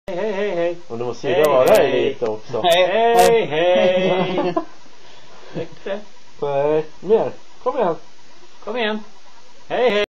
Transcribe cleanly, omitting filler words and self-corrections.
Hej, hej, hej. Och du måste ju vara dig lite också. Hej, hej. Räckte det? Nej, mer. Kom igen. Kom igen. Hej, hej.